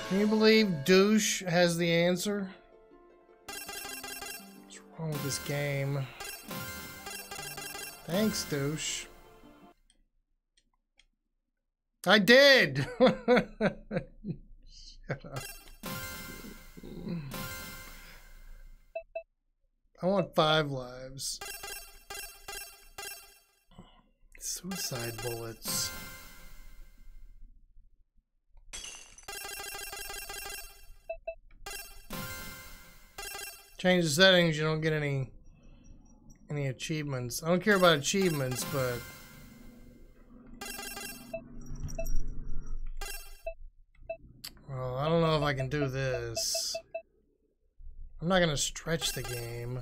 Can you believe douche has the answer? What's wrong with this game? Thanks, douche. I did! Shut up. I want 5 lives. Suicide bullets. Change the settings, you don't get any achievements. I don't care about achievements, but well, I don't know if I can do this. I'm not gonna stretch the game.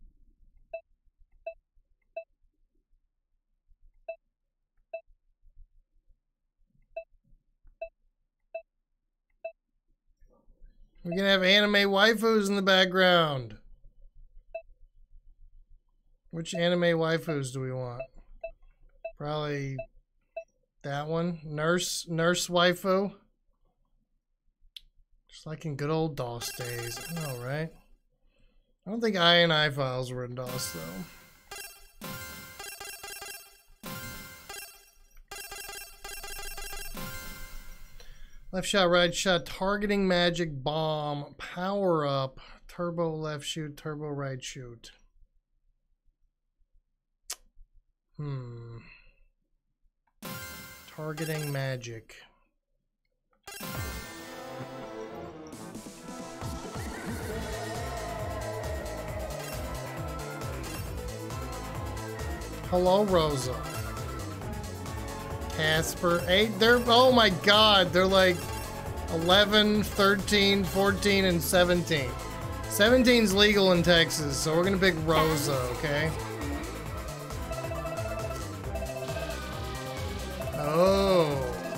We're gonna have anime waifus in the background. Which anime waifus do we want? Probably that one. Nurse waifu. Just like in good old DOS days. I know, right? I don't think INI files were in DOS though. Left shot, right shot, targeting magic bomb, power up, turbo left shoot, turbo right shoot. Targeting magic. Hello, Rosa. Casper, 8, they're, oh my god, they're like 11, 13, 14, and 17. 17's legal in Texas, so we're gonna pick Rosa, okay? Oh.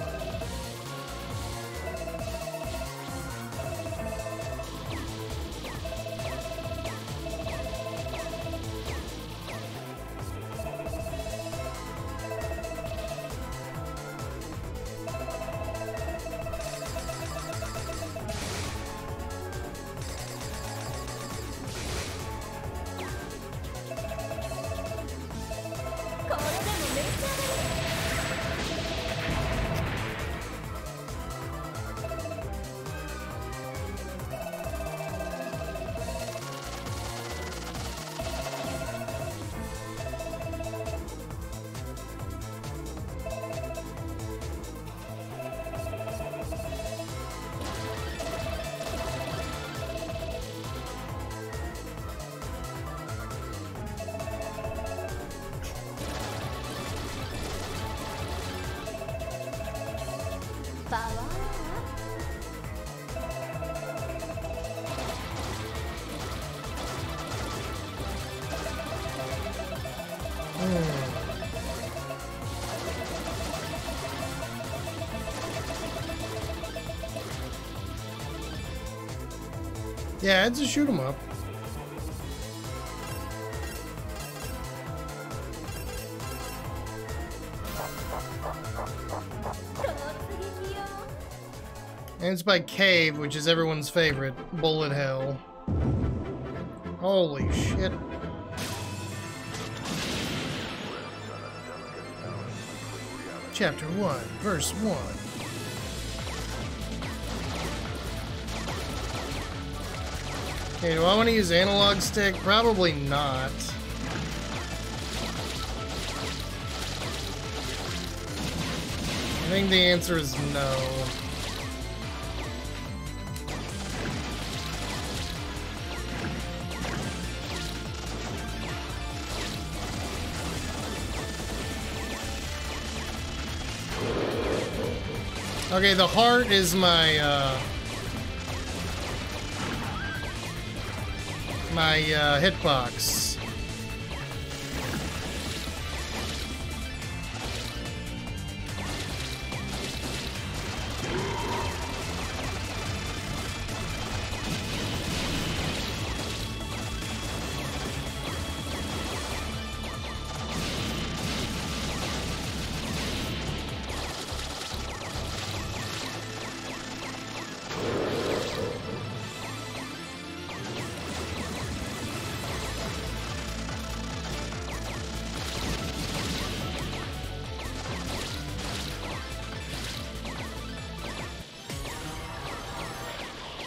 Yeah, it's a shoot 'em up. And it's by Cave, which is everyone's favorite, Bullet Hell. Holy shit. Chapter 1, verse 1. Okay, do I want to use analog stick? Probably not. I think the answer is no. Okay, the heart is my hitbox.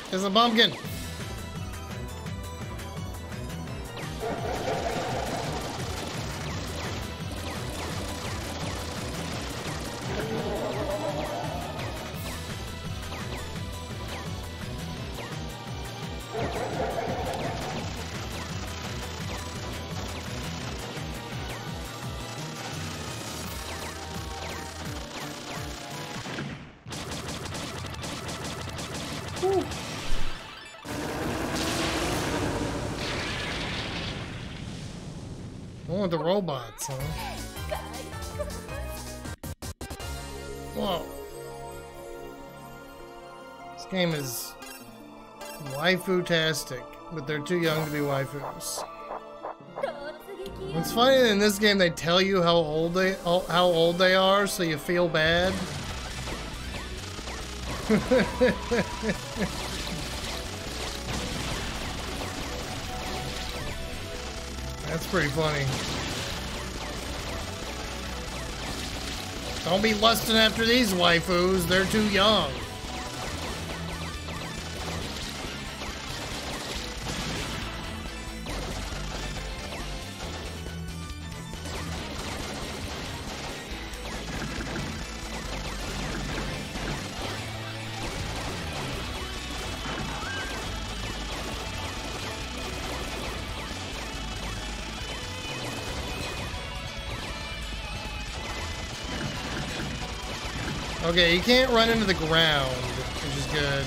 It's a pumpkin. Whew. One with the robots, huh? Whoa. This game is waifu-tastic, but they're too young to be waifus. It's funny that in this game they tell you how old they are, so you feel bad. That's pretty funny. Don't be lusting after these waifus, they're too young. Okay, you can't run into the ground, which is good.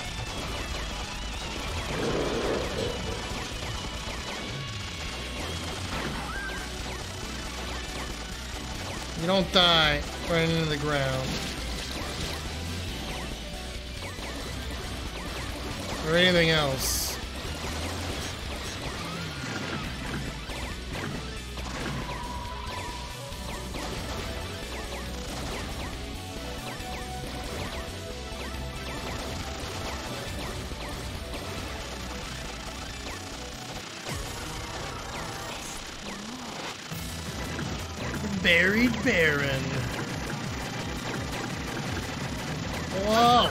You don't die running into the ground. Or anything else. Buried Baron. Whoa.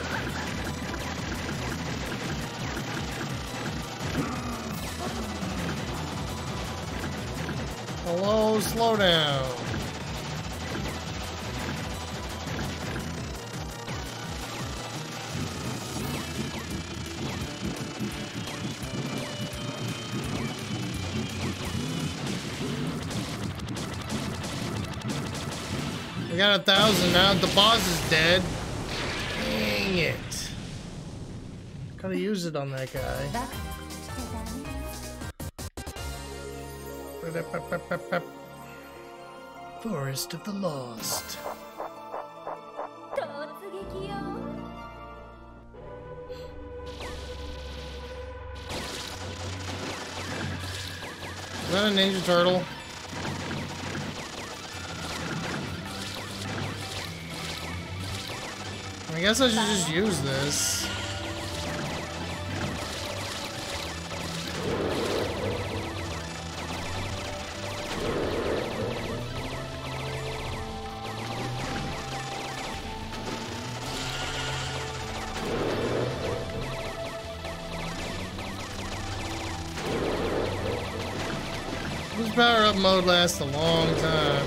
Hello, slow down. We got 1,000 now. The boss is dead. Dang it. Gotta use it on that guy. Forest of the Lost. Is that a Ninja Turtle? I guess I should just use this. This power-up mode lasts a long time.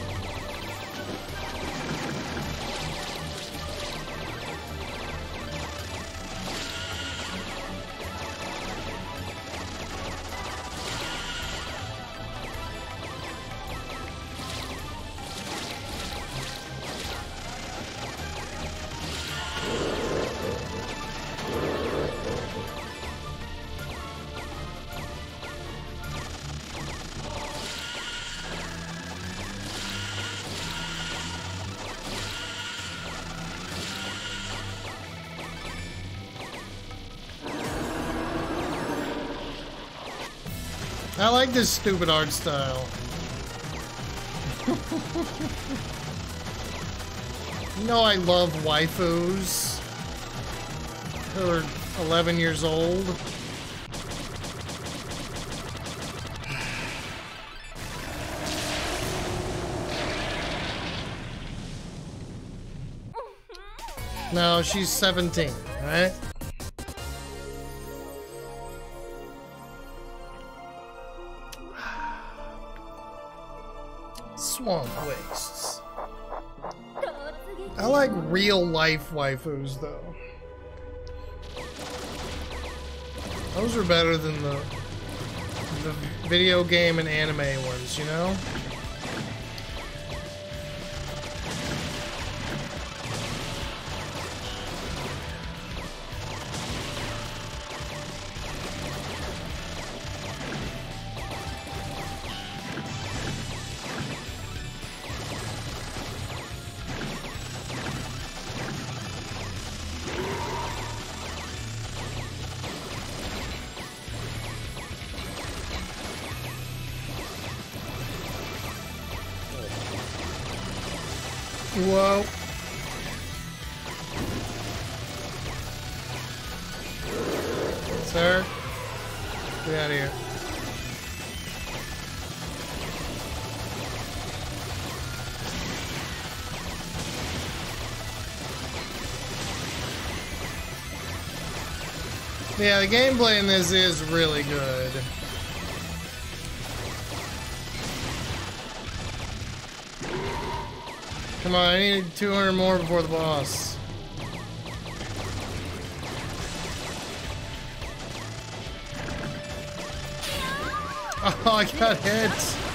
I like this stupid art style. You know I love waifus who are 11 years old. No, she's 17, right? swamp wastes. I like real life waifus though. Those are better than the video game and anime ones, you know? Whoa. Sir, get out of here. Yeah, the gameplay in this is really good. Come on, I need 200 more before the boss. Oh, I got hit.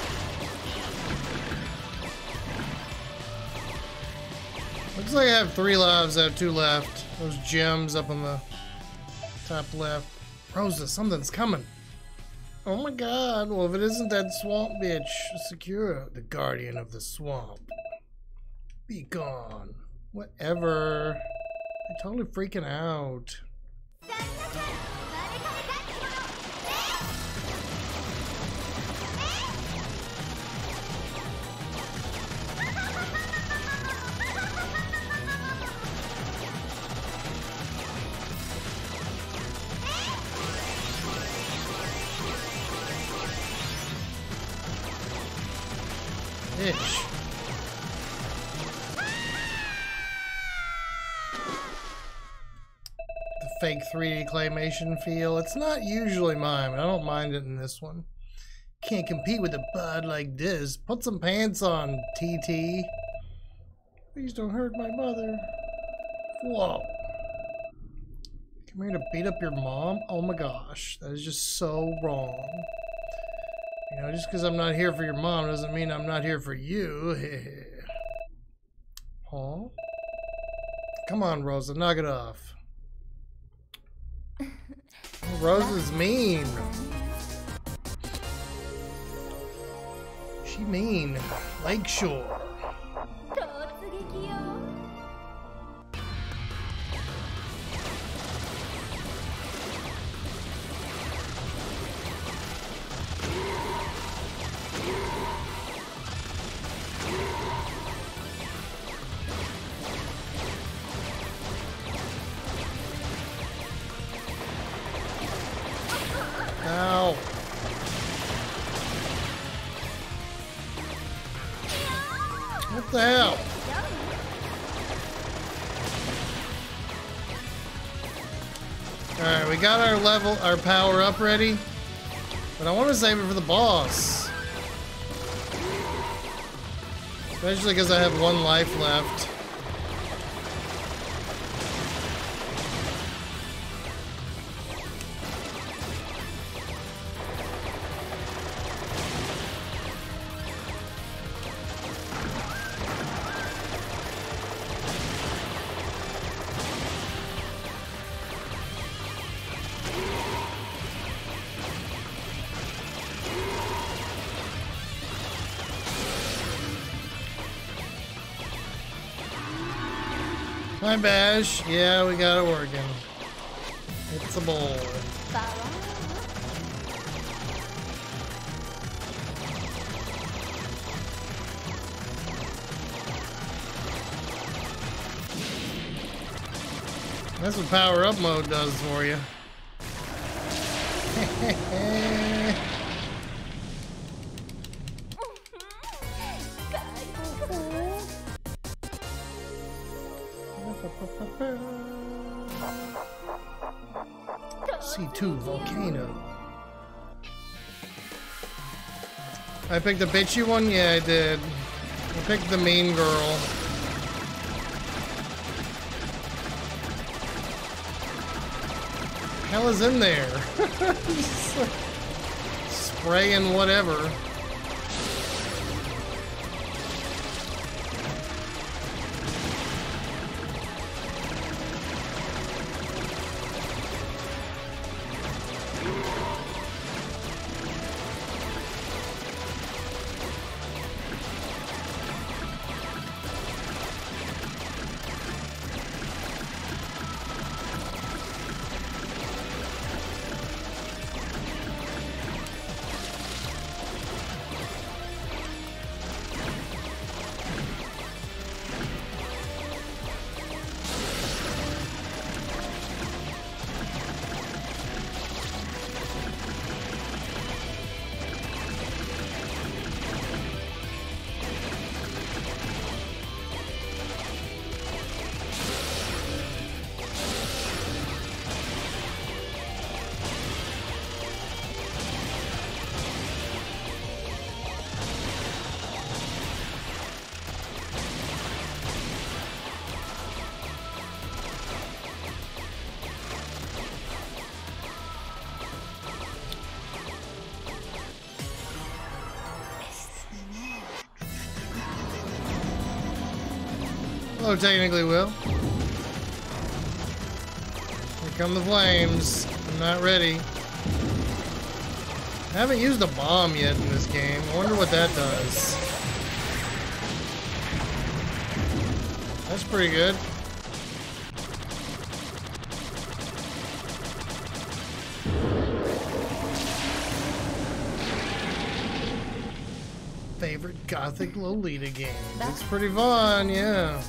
Looks like I have 3 lives. I have 2 left. Those gems up on the top left. Rosa, something's coming. Oh my god. Well, if it isn't that swamp bitch, Sakura, the guardian of the swamp. Be gone. Whatever. I'm totally freaking out. Itch. Fake 3D claymation feel. It's not usually mine, but I don't mind it in this one. Can't compete with a bud like this. Put some pants on, TT. Please don't hurt my mother. Whoa. Come here to beat up your mom? Oh my gosh. That is just so wrong. You know, just because I'm not here for your mom doesn't mean I'm not here for you. Huh? Come on, Rosa. Knock it off. Rosa's mean. She mean. Lakeshore. Ow. What the hell? Alright, we got our power up ready. But I want to save it for the boss. Especially because I have 1 life left. Hi, Bash. Yeah, we got it working. It's a bowl. That's what power up mode does for you. C2 Volcano. I picked the bitchy one? Yeah, I did. Pick the mean girl. Hell is in there? Just like spraying whatever. Oh, technically will. Here come the flames. I'm not ready. I haven't used a bomb yet in this game. I wonder what that does. That's pretty good. Favorite Gothic Lolita game. It's pretty fun, yeah.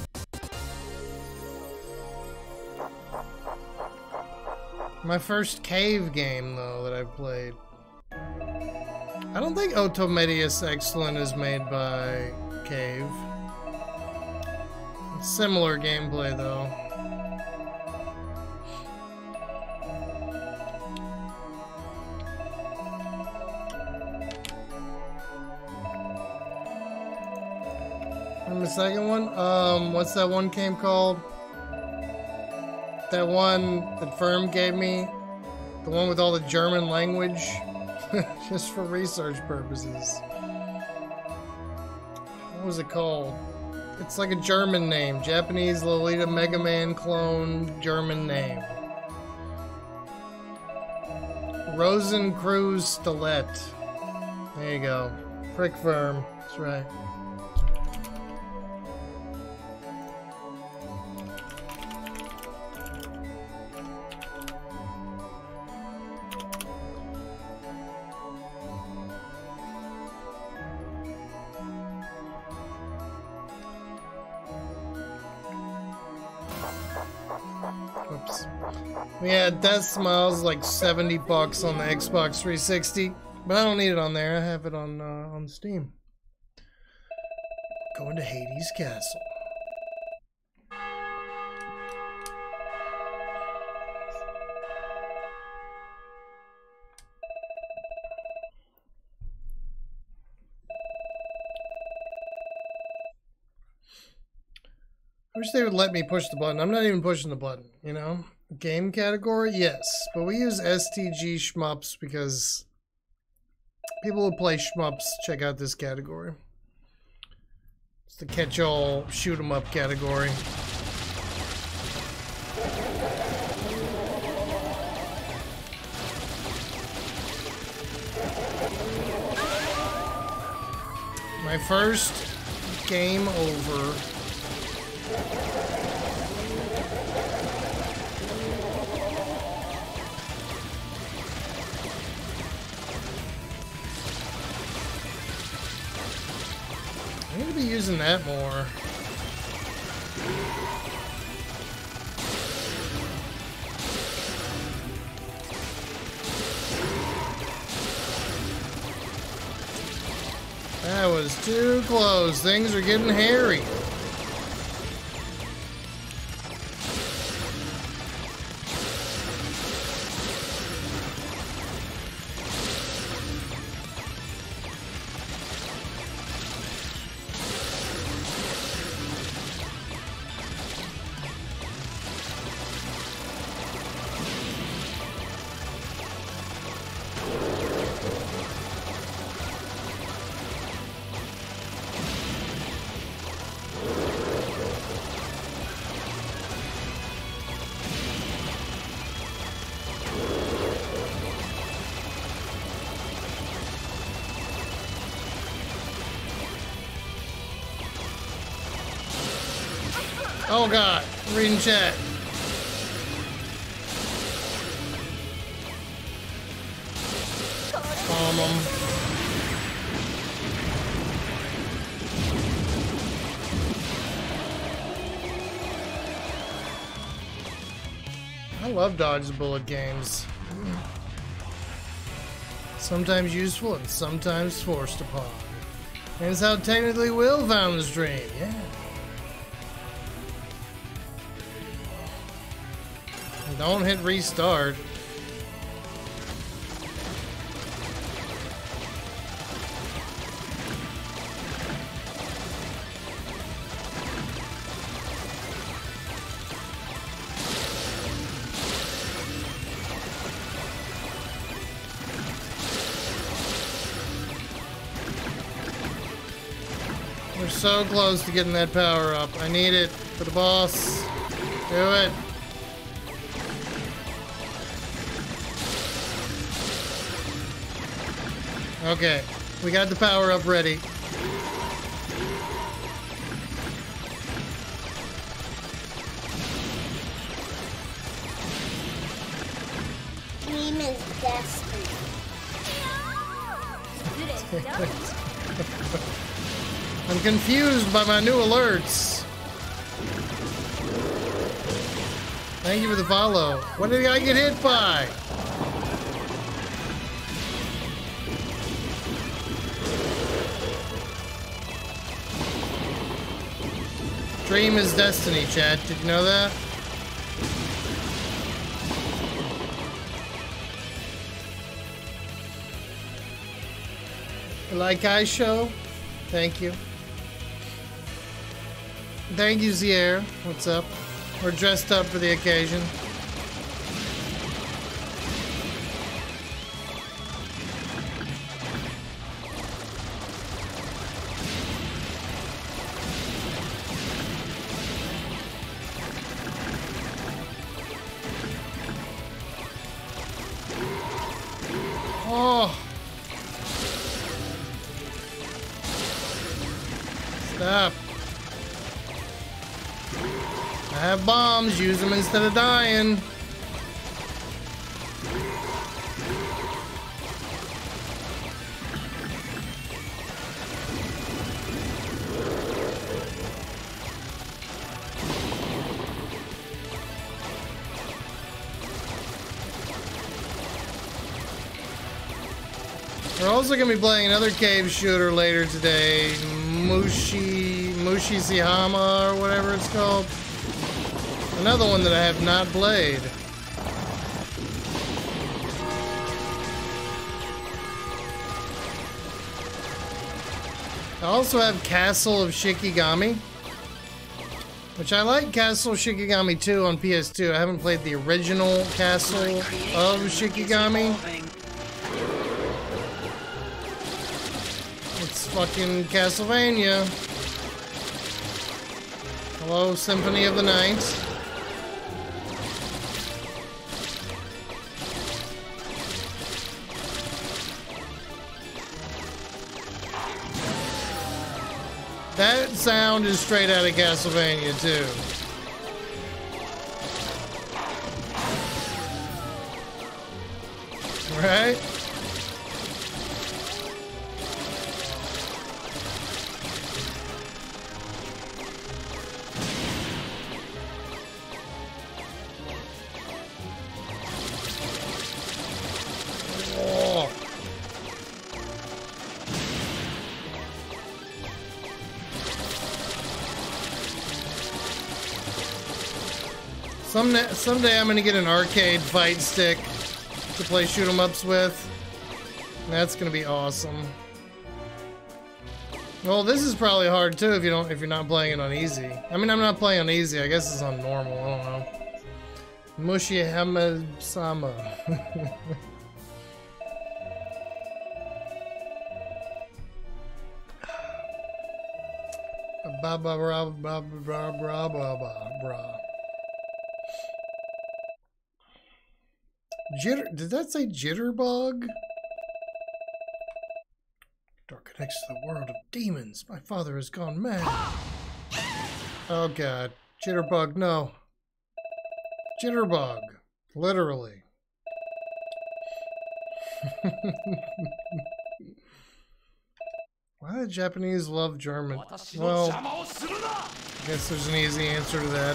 My first cave game, though, that I've played. I don't think Otomedius Excellent is made by Cave. It's similar gameplay, though. And the second one? What's that one game called? That one that Firm gave me, the one with all the German language, just for research purposes. What was it called? It's like a German name. Japanese Lolita Mega Man clone, German name. Rosenkreuz Stilett. There you go. Prick Firm. That's right. Oops. Yeah, Death Smiles like $70 on the Xbox 360, but I don't need it on there. I have it on Steam. Going to Hades Castle. I wish they would let me push the button. I'm not even pushing the button, you know? Game category? Yes. But we use STG Shmups because people who play Shmups check out this category. It's the catch-all, shoot-'em-up category. My first game over. I'm gonna be using that more. That was too close. Things are getting hairy. Oh god, reading chat. Bomb him. I love dodge bullet games. Sometimes useful and sometimes forced upon. And it's how technically Will found the stream, yeah. Don't hit restart. We're so close to getting that power up. I need it for the boss. Do it. Okay, we got the power up ready. Dream is destiny. I'm confused by my new alerts. Thank you for the follow. What did I get hit by? Dream is destiny, chat. Did you know that? Like I show? Thank you. Thank you, Zier. What's up? We're dressed up for the occasion. Oh. Stop. I have bombs, use them instead of dying. We're also going to be playing another cave shooter later today, Mushihama or whatever it's called. Another one that I have not played. I also have Castle of Shikigami, which I like Castle Shikigami 2 on PS2. I haven't played the original Castle of Shikigami. It's fucking Castlevania. Hello, Symphony of the Night. That sound is straight out of Castlevania, too. Right? Oh. Someday I'm gonna get an arcade fight stick to play shoot 'em ups with. That's gonna be awesome. Well, this is probably hard too if you're not playing it on easy. I mean, I'm not playing on easy. I guess it's on normal. I don't know. Mushihama-sama. Ba ba bra bra bra bra bra bra. Did that say jitterbug? Dark connects to the world of demons. My father has gone mad. Oh god. Jitterbug, no. Jitterbug. Literally. Why do the Japanese love German? Well, I guess there's an easy answer to that.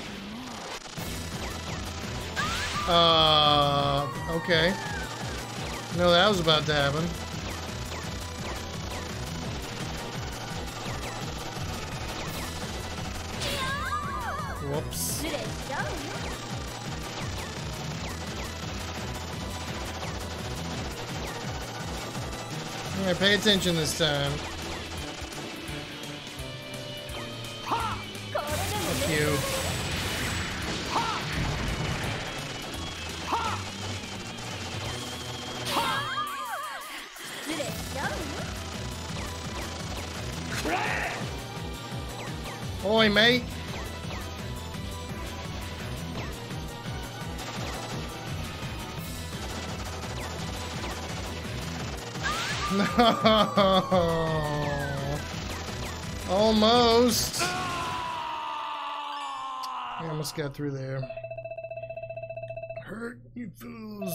Okay. No, that was about to happen. Whoops. Yeah, pay attention this time. Fuck you. Oi, mate. No. Almost. I almost got through there. Hurt, you fools.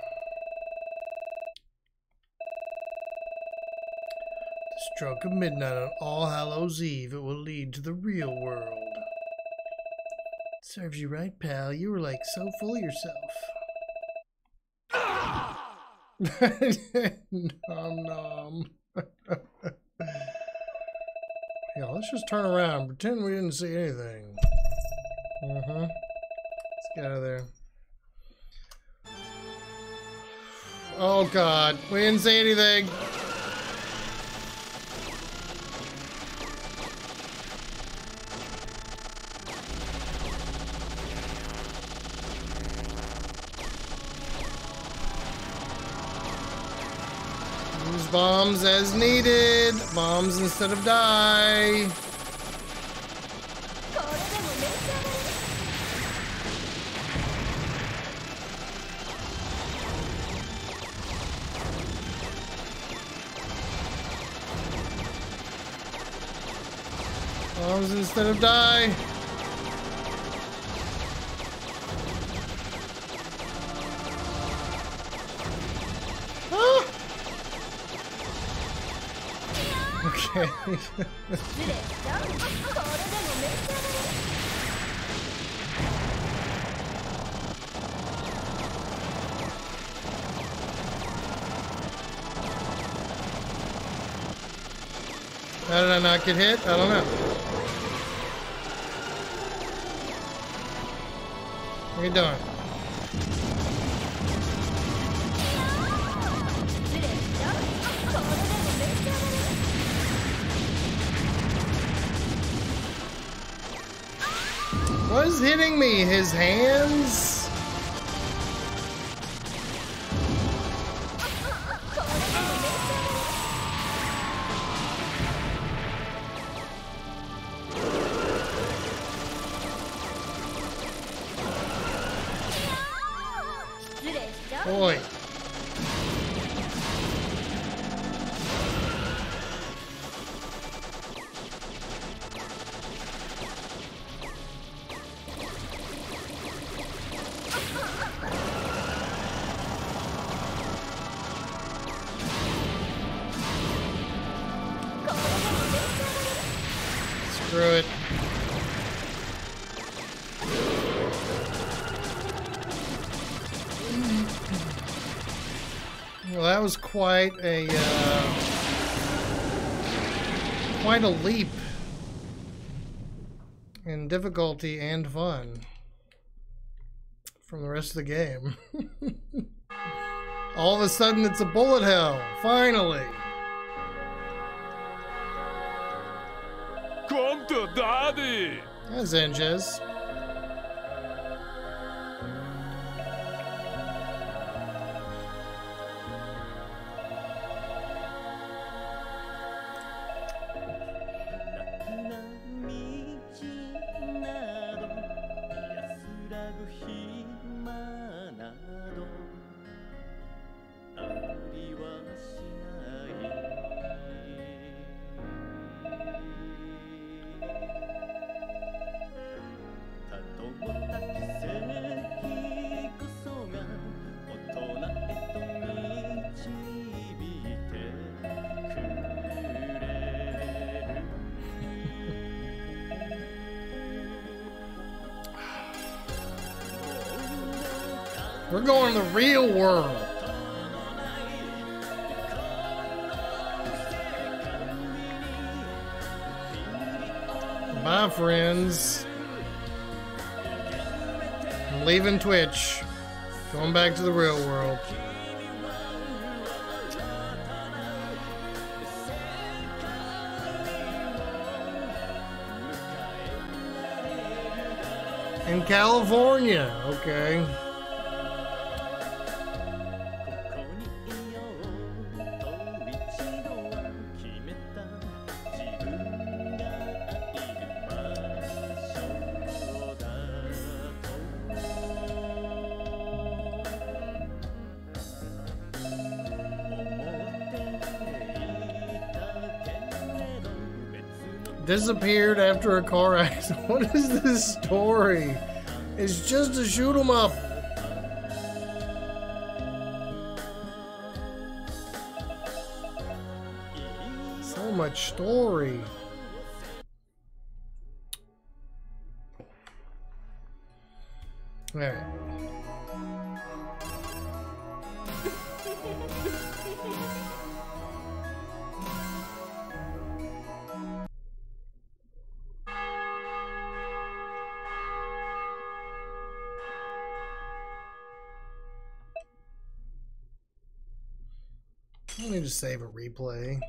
The stroke of midnight on All Hallows Eve, it will lead to the real world. Serves you right, pal. You were like so full of yourself. Nom nom. Yeah, let's just turn around. Pretend we didn't see anything. Let's get out of there. Oh god, we didn't see anything. Use bombs as needed. Bombs instead of die. Bombs instead of die. Ah! Okay. How did I not get hit? I don't know. What are you doing? What is hitting me? His hands? Boy. Screw it. Well, that was quite a leap in difficulty and fun from the rest of the game. All of a sudden, it's a bullet hell. Finally. Come to daddy. That's Zenjez. We're going to the real world. Bye, friends. I'm leaving Twitch. Going back to the real world. In California, okay. Disappeared after a car accident. What is this story? It's just to shoot 'em up. So much story. All right. I need to save a replay.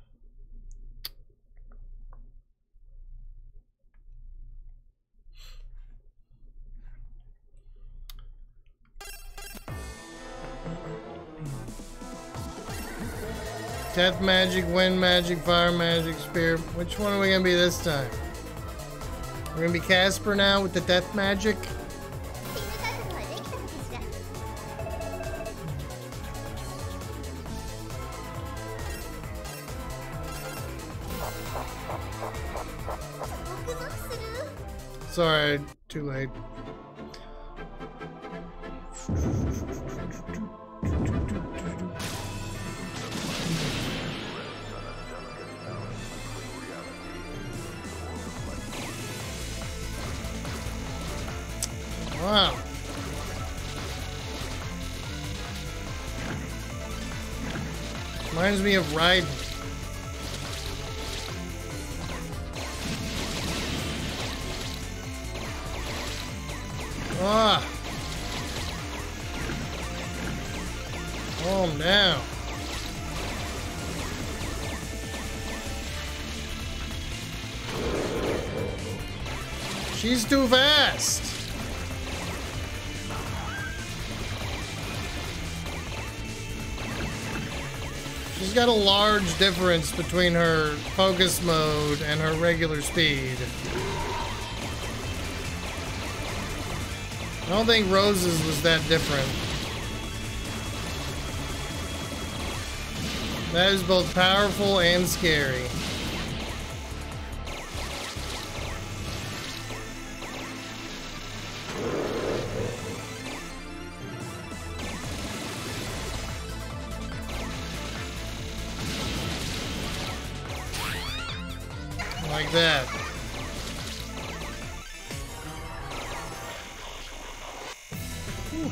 Death magic, wind magic, fire magic, spirit. Which one are we gonna be this time? We're gonna be Casper now with the death magic. Sorry, too late. Wow. Reminds me of Raiden. Ah. Calm down. She's too fast. She's got a large difference between her focus mode and her regular speed. I don't think Rose's was that different. That is both powerful and scary. Like that. Whew.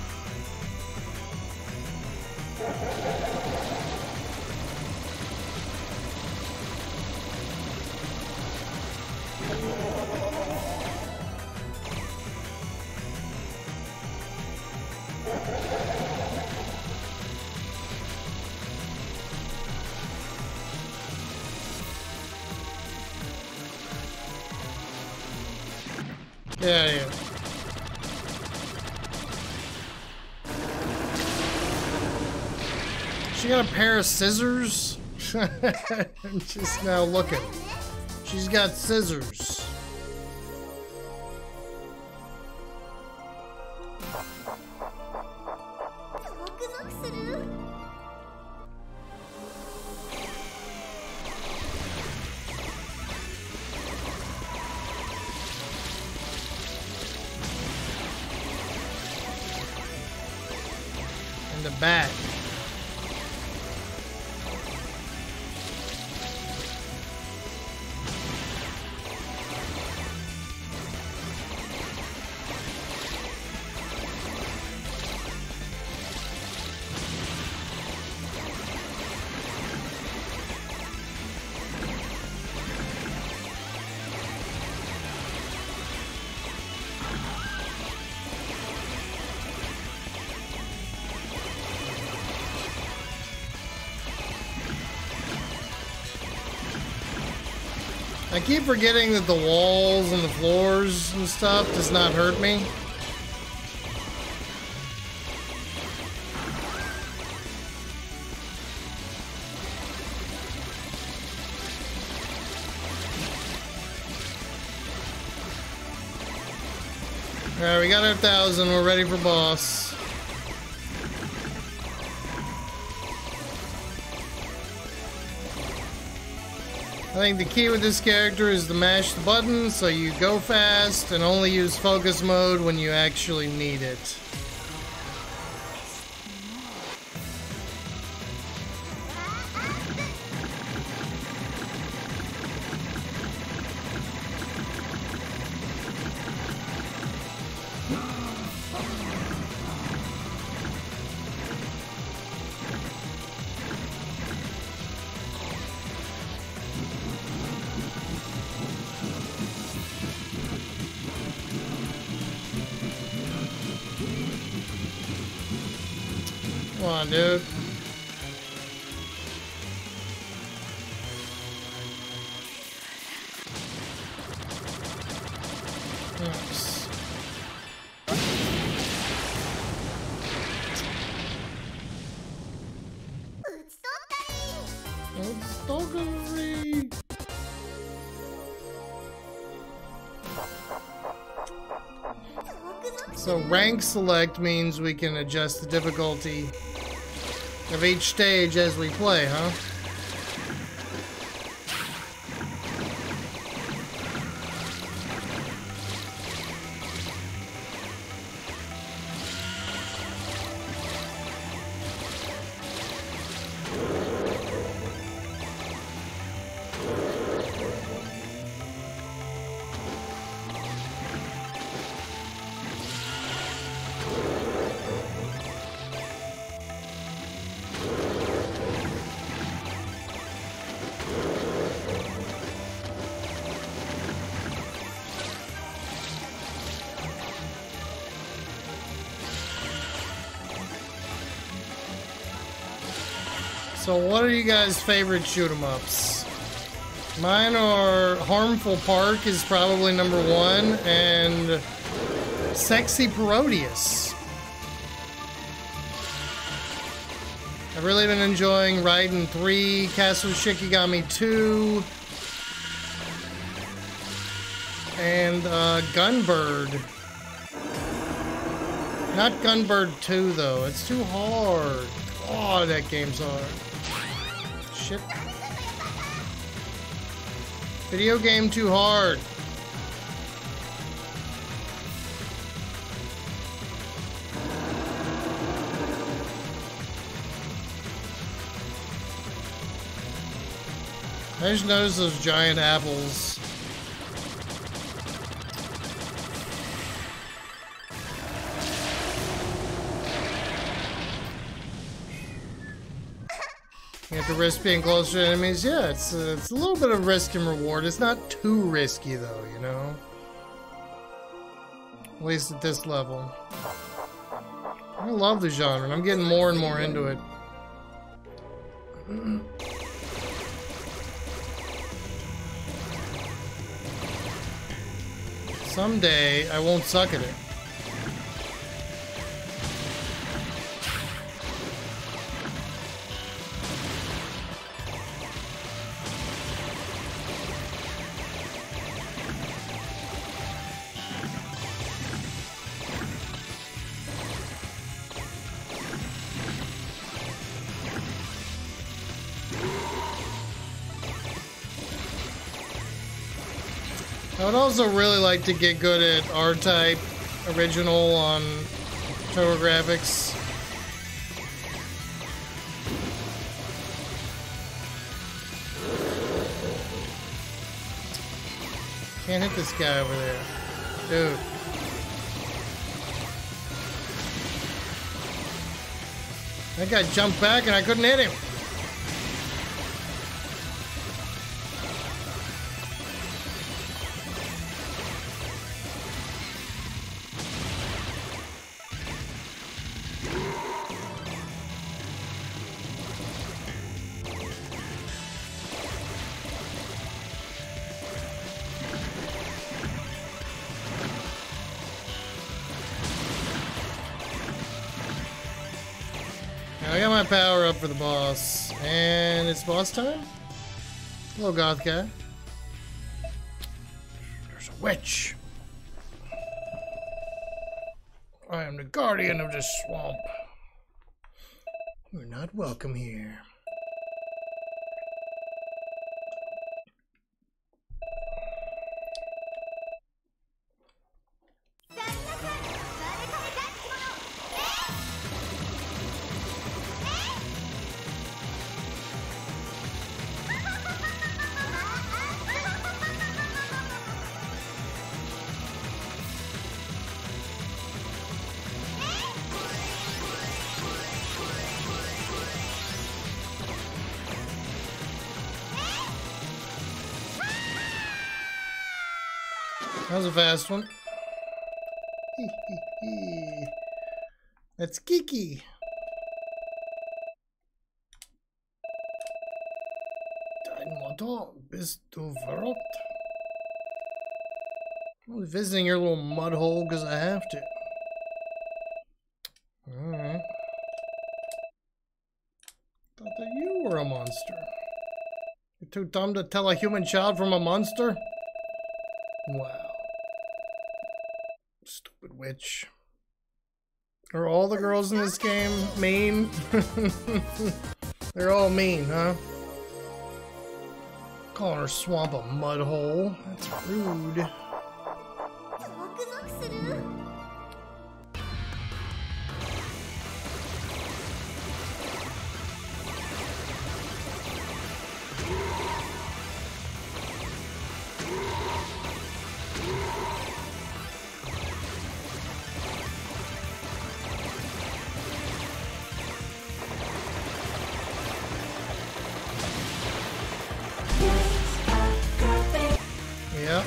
Yeah. She got a pair of scissors? I'm just now looking. She's got scissors. The bat. I keep forgetting that the walls and the floors and stuff does not hurt me. Alright, we got our 1,000. We're ready for boss. I think the key with this character is to mash the button so you go fast and only use focus mode when you actually need it. Come on, dude. Yes. It's Stalkery. So rank select means we can adjust the difficulty of each stage as we play, huh? So what are you guys' favorite shoot 'em ups? Mine are Harmful Park is probably number 1, and Sexy Parodius. I've really been enjoying Raiden 3, Castle Shikigami 2, and Gunbird. Not Gunbird 2 though, it's too hard. Oh, that game's hard. Shit. Video game too hard. I just noticed those giant apples. You have to risk being closer to enemies. Yeah, it's a little bit of risk and reward. It's not too risky though, you know? At least at this level. I love the genre, and I'm getting more and more into it. Someday, I won't suck at it. I would also really like to get good at R-Type original on TurboGrafx. Can't hit this guy over there. Dude. That guy jumped back and I couldn't hit him. I got my power up for the boss. And it's boss time? Hello, goth guy. There's a witch. I am the guardian of this swamp. You're not welcome here. That was a fast one. That's Kiki. Dein Motto, bist du verrückt? I'm visiting your little mud hole because I have to. Alright. Thought that you were a monster. You're too dumb to tell a human child from a monster? Wow. Stupid witch. Are all the girls in this game mean? They're all mean, huh? Calling her swamp a mud hole. That's rude. Yeah.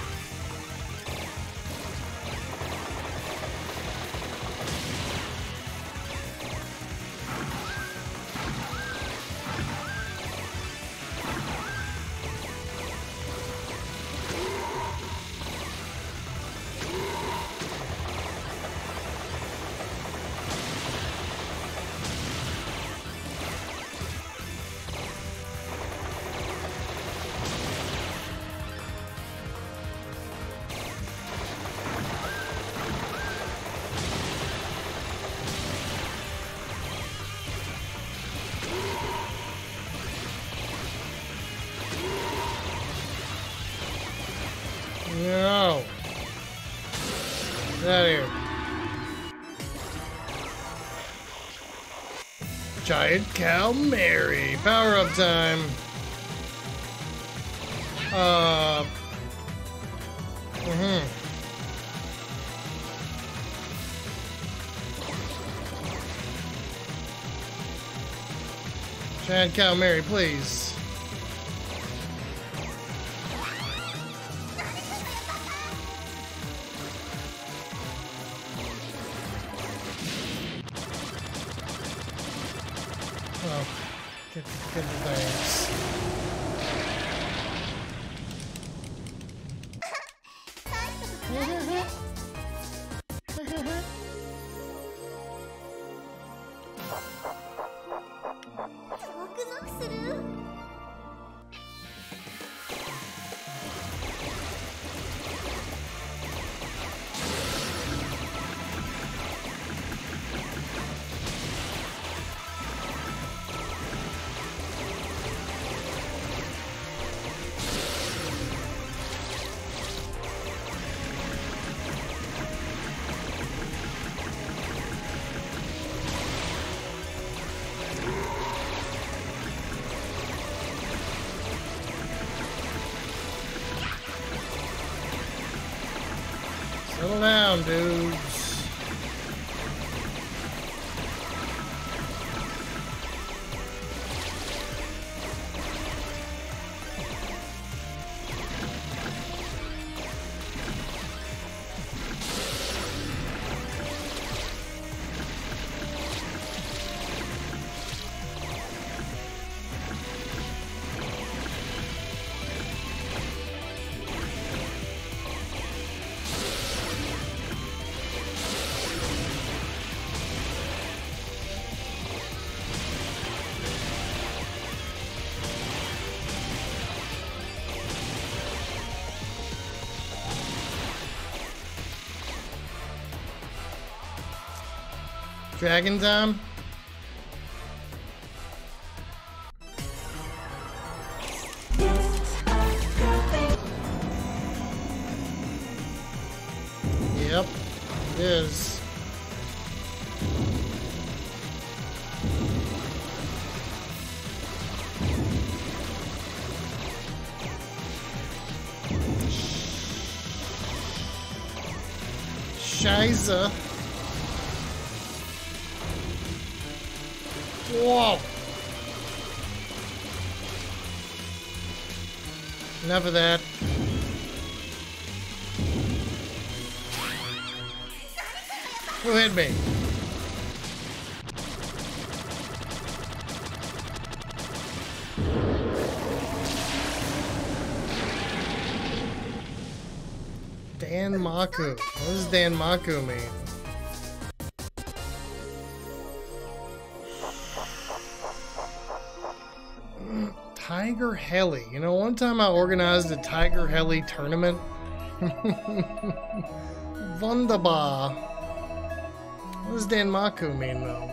No. Get out of here. Giant Cow Mary. Power up time. Giant Cow Mary, please. Oh, get the things. Settle down, dudes. Dragon time? Yep, it is. Scheiße. Whoa. Enough of that. Who hit me? Danmaku. What does Danmaku mean? Tiger Heli. You know, one time I organized a Tiger Heli tournament. Wunderbar. What does Danmaku mean, though?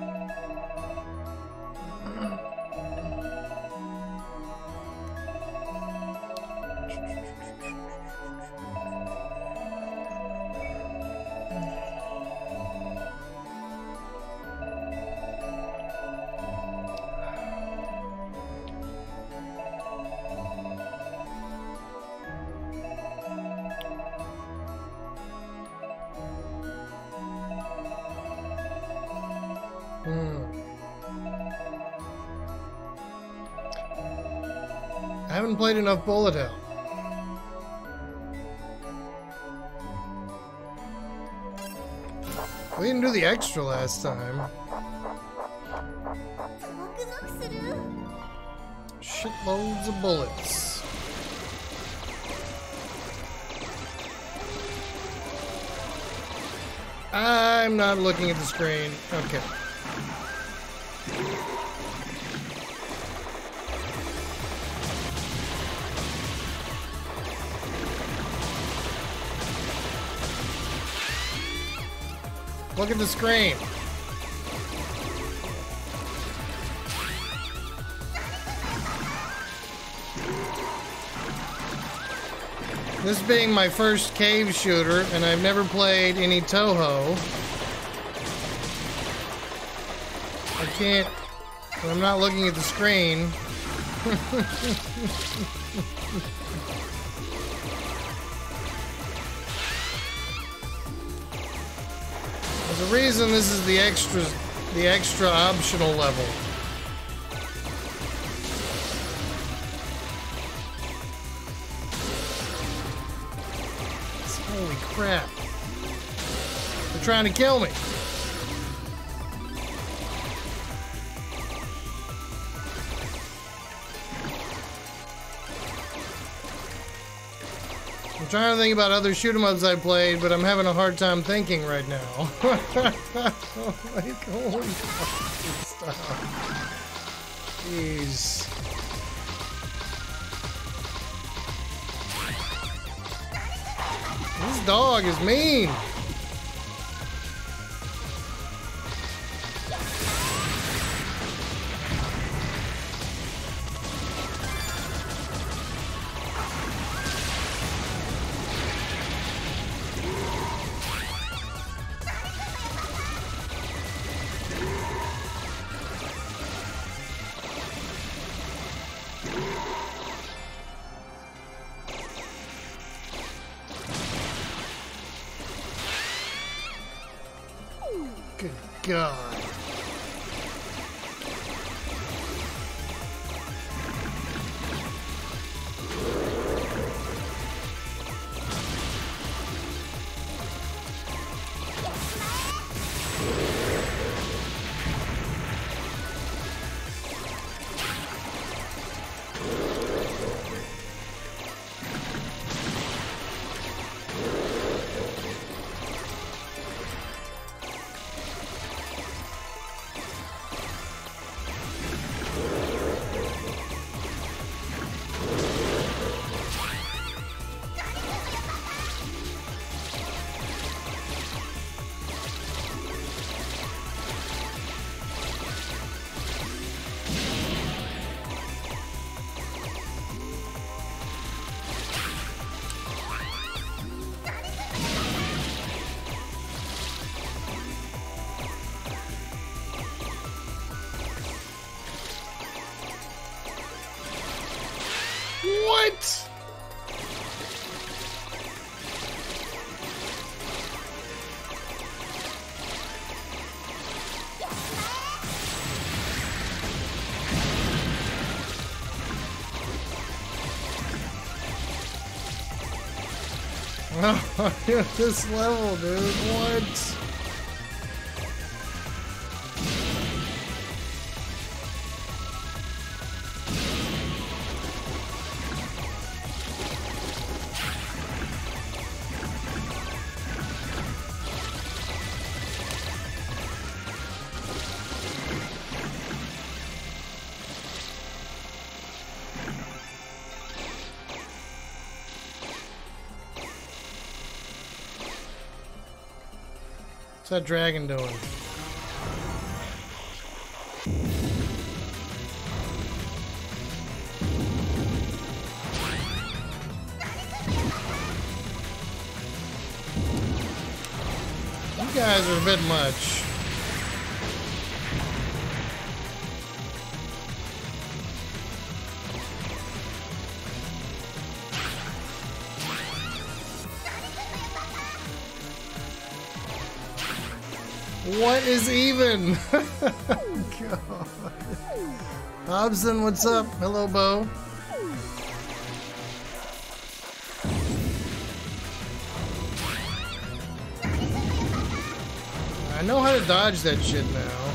I haven't played enough Bullet Hell. We didn't do the extra last time. Shitloads of bullets. I'm not looking at the screen. Okay. Look at the screen. This being my first cave shooter, and I've never played any Touhou, I can't, I'm not looking at the screen. There's a reason this is the extra optional level. Holy crap. They're trying to kill me. I'm trying to think about other shoot 'em ups I played, but I'm having a hard time thinking right now. Like, holy fucking stuff. Jeez. This dog is mean. Good God. What? Oh, this level, dude. What? What's that dragon doing? You guys are a bit much. What is even? God. Hobson, what's up? Hello, Bo. I know how to dodge that shit now.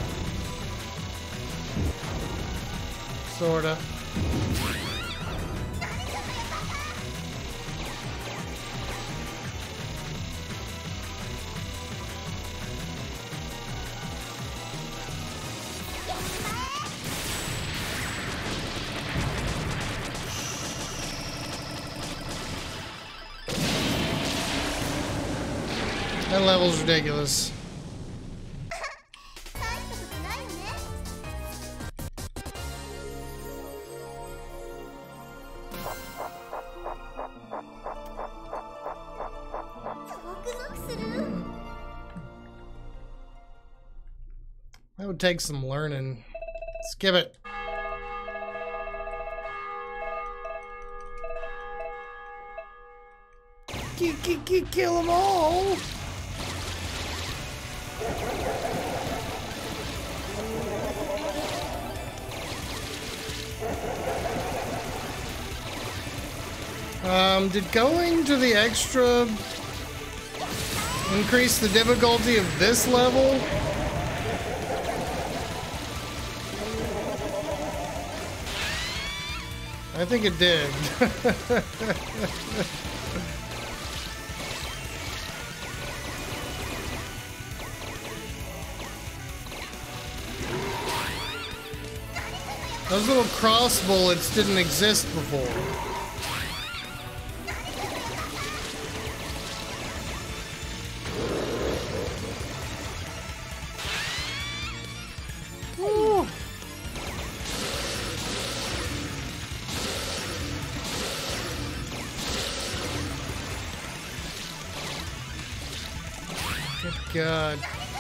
Sorta. That level's ridiculous. That would take some learning. Skip it. Kill them all. Did going to the extra increase the difficulty of this level? I think it did. Those little cross bullets didn't exist before. Woo. Good God.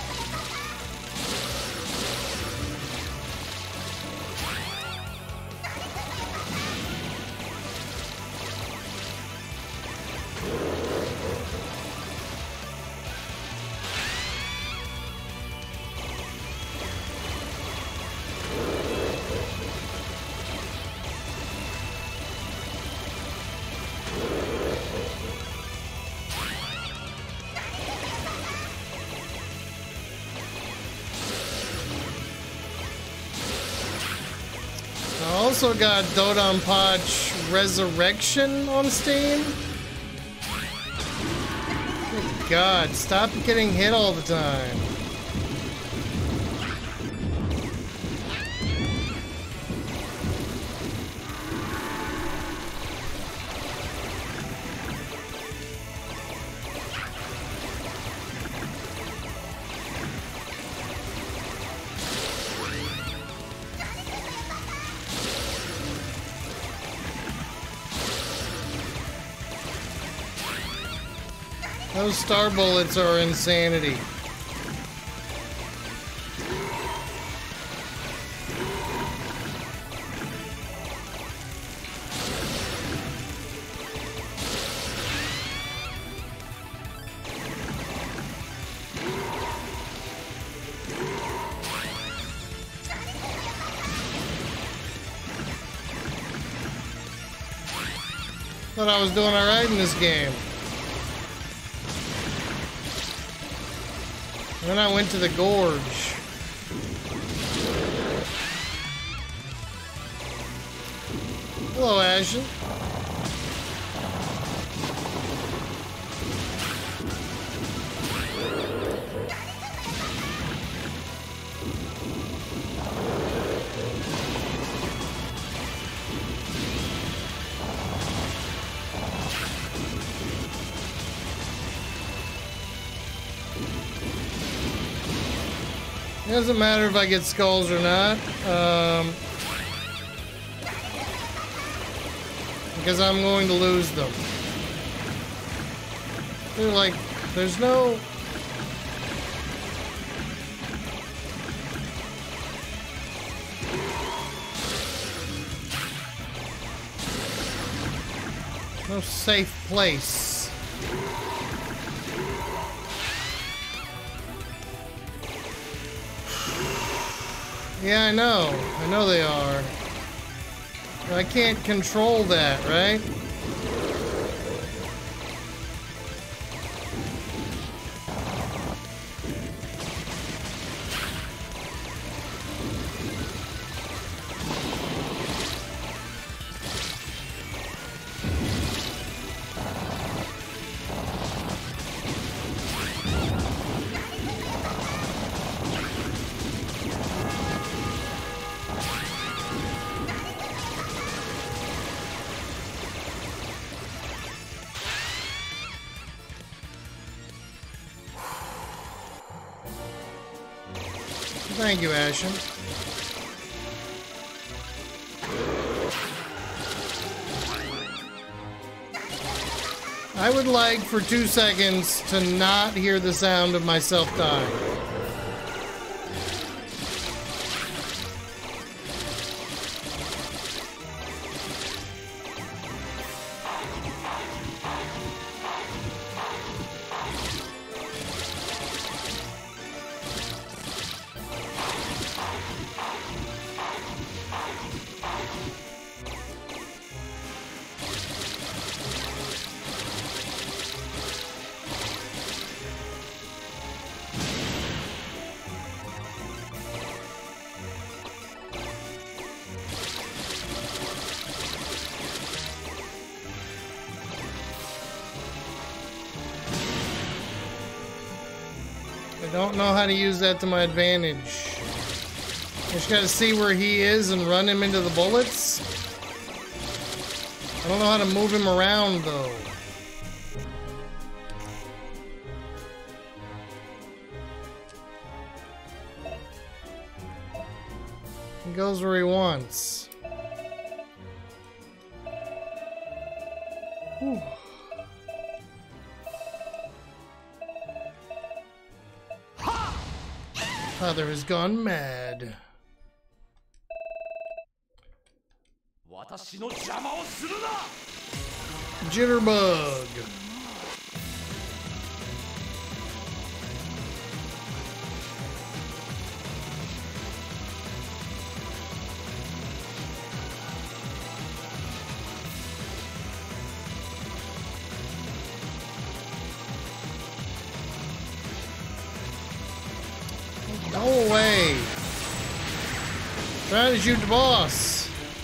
I also got Dodonpachi Resurrection on Steam. Good God, stop getting hit all the time. Those star bullets are insanity. Thought I was doing alright in this game. And then I went to the gorge. Hello, Ashen. It doesn't matter if I get skulls or not, because I'm going to lose them. They're like, there's no... no safe place. Yeah, I know. I know they are. But I can't control that, right? Thank you, Ashen. I would like for 2 seconds to not hear the sound of myself dying. I don't know how to use that to my advantage. I just gotta see where he is and run him into the bullets. I don't know how to move him around though. He goes where he wants. Whew. Father has gone mad. Jitterbug. Go away. Trying to shoot the boss.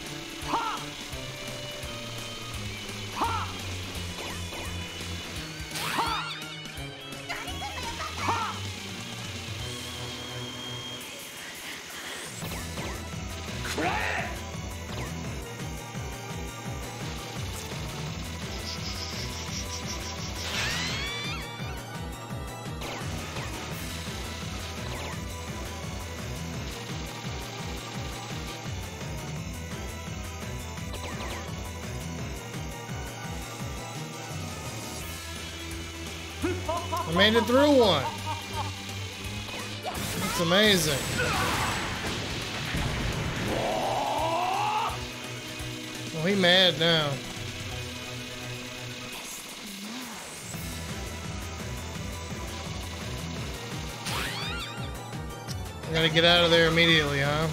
I made it through one. That's amazing. Oh, he mad now. I gotta get out of there immediately, huh?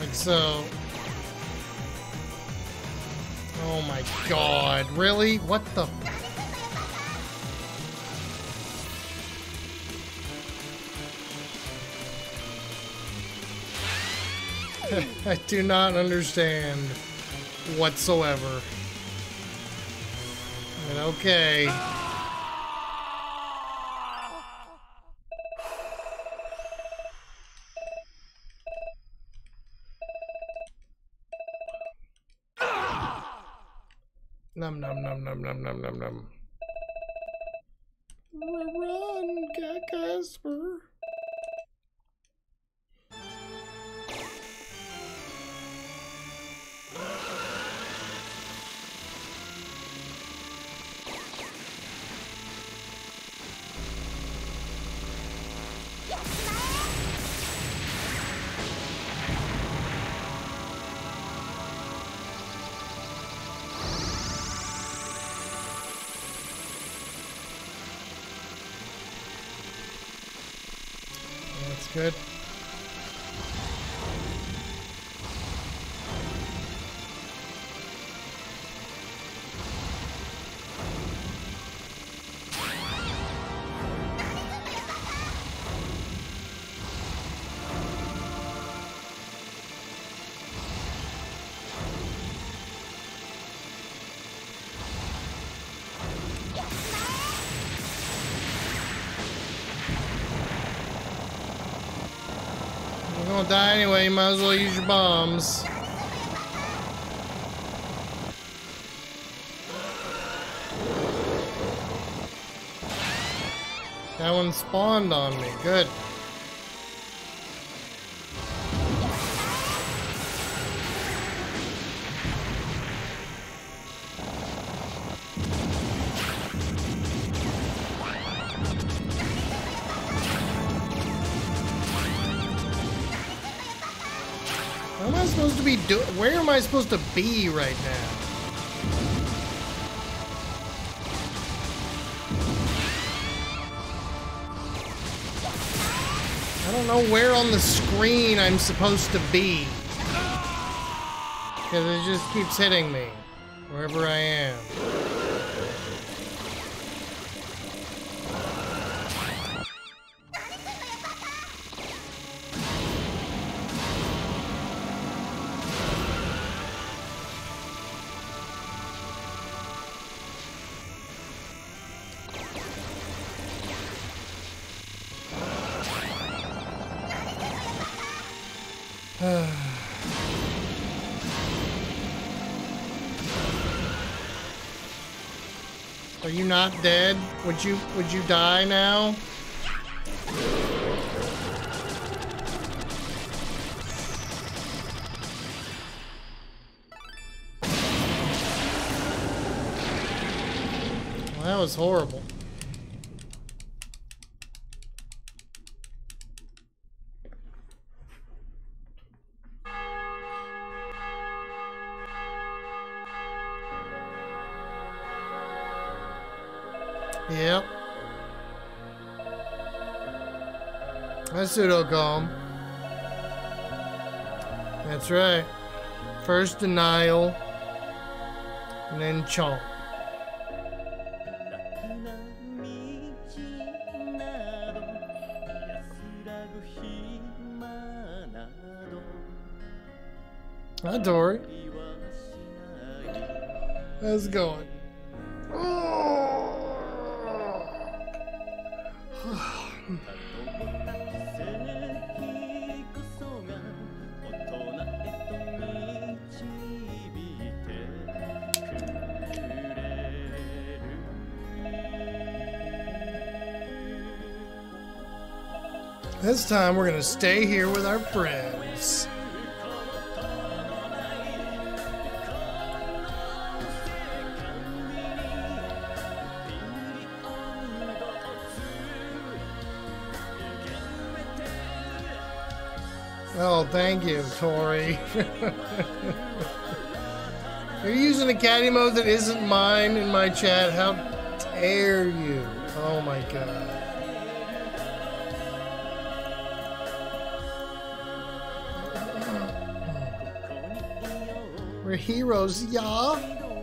Like so. Oh my god, really? What the? I do not understand whatsoever. And okay. Num num num num num num num num. Run, Casper. That's good. You're gonna die anyway, you might as well use your bombs. That one spawned on me, good. What am I supposed to be doing? Where am I supposed to be right now? I don't know where on the screen I'm supposed to be. Because it just keeps hitting me wherever I am. Are you not dead? Would you die now? Well, that was horrible. Yep. That's pseudo-calm. That's right. First denial, and then chomp. Hi, Dory. How's it going? This time we're gonna stay here with our friends. Oh, thank you, Tori. You're using a caddy mode that isn't mine in my chat. How dare you? Oh my god. We're heroes, y'all.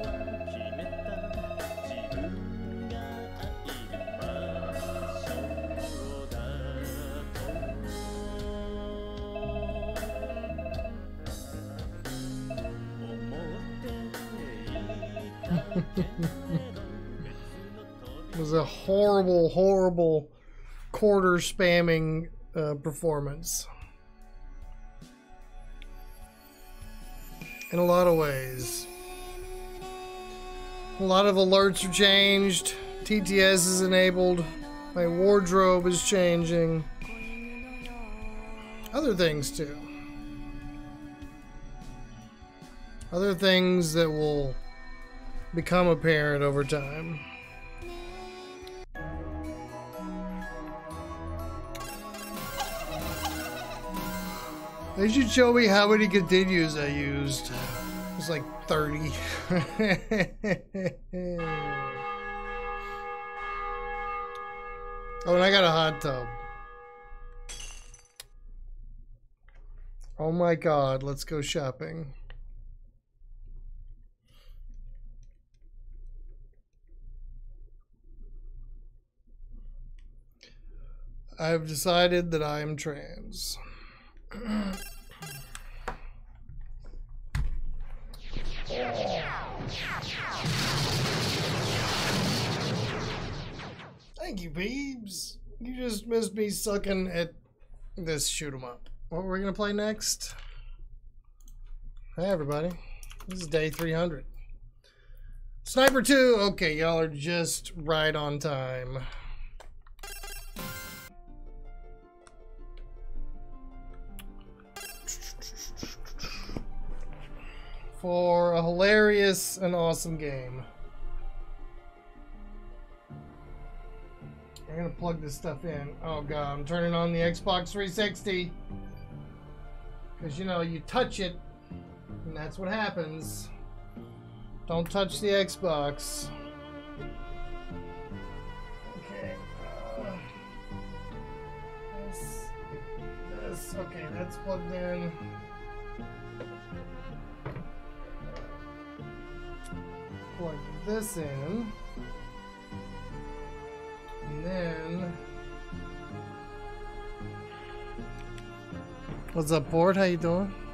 It was a horrible, horrible quarter spamming performance. In a lot of ways. A lot of alerts are changed. TTS is enabled. My wardrobe is changing. Other things too. Other things that will become apparent over time. They should show me how many continues I used. It was like 30. Oh, and I got a hot tub. Oh my god, let's go shopping. I've decided that I am trans. Thank you, Beebs. You just missed me sucking at this shoot 'em up. What were we gonna play next? Hey everybody, this is day 300. Sniper 2. Okay, y'all are just right on time. For a hilarious and awesome game. I'm gonna plug this stuff in. Oh god, I'm turning on the Xbox 360. Because you know, you touch it, and that's what happens. Don't touch the Xbox. Okay. This. Okay, that's plugged in. Plug this in, and then what's up, Port? How you doing?